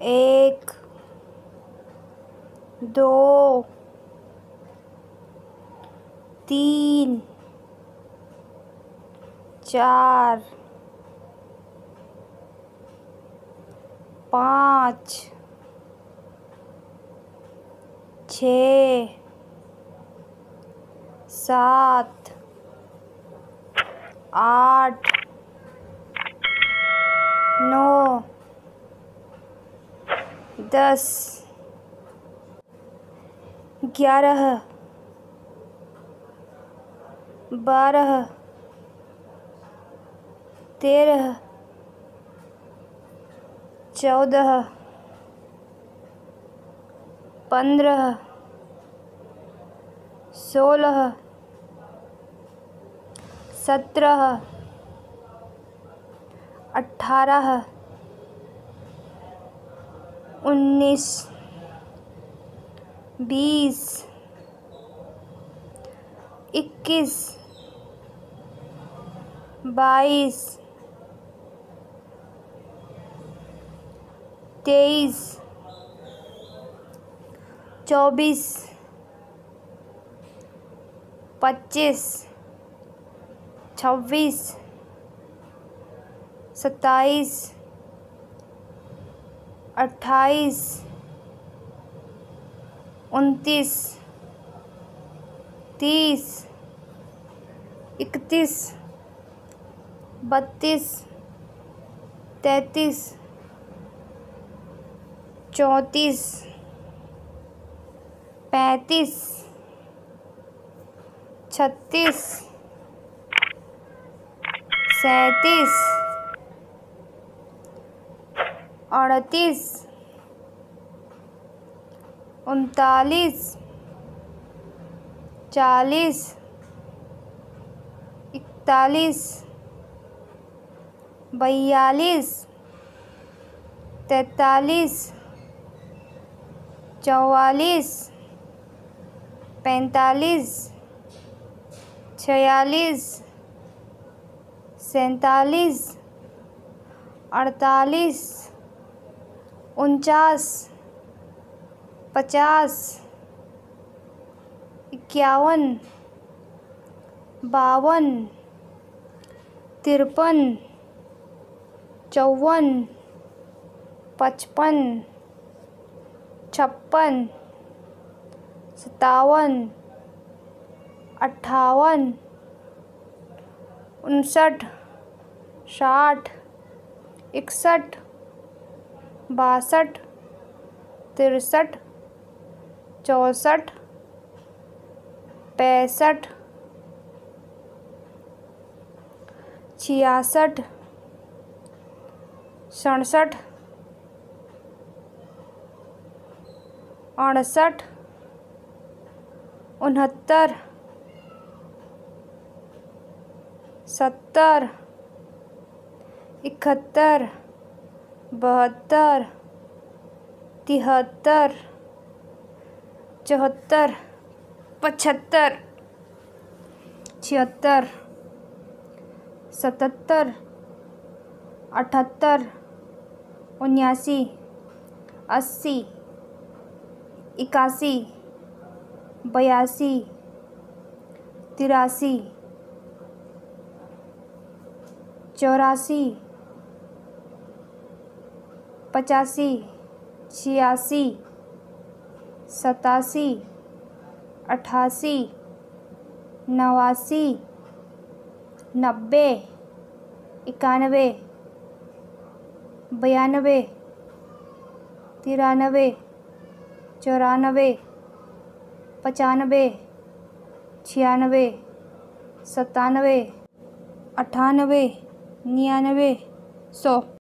एक, दो, तीन, चार, पाँच, छः, सात, आठ, नौ, 10, 11, 12, 13, 14, 15, 16, 17, 18, 19, 20, 21, 22, 23, 24, 25, 26, 27, 28, 29, 30, 31, 32, 33, 34, 35, 36, 37, 38, 39, 40, 41, 42, 43, 44, 45, 46, 47, 48, 49, 50, 51, 52, 53, 54, 55, 56, 57, 58, 59, 60, 61, 62, 63, 64, 65, 66, 67, 68, 69, 70, 71, 72, 73, 74, 75, 76, 77, 78, 79, 80, 81, 82, 83, 84, 85, 86, 87, 88, 89, 90, 91, 92, 93, 94, 95, 96, 97, 98, 99, 100।